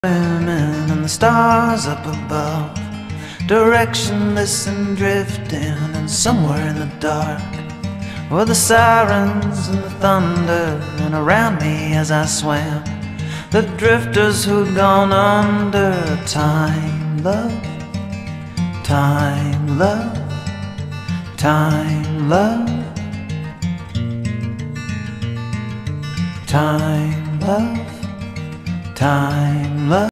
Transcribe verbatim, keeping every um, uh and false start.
Swimming in the stars up above, directionless and drifting, and somewhere in the dark were the sirens and the thunder, and around me as I swam, the drifters who'd gone under. Time, love, time, love, time, love, time, love, time, love.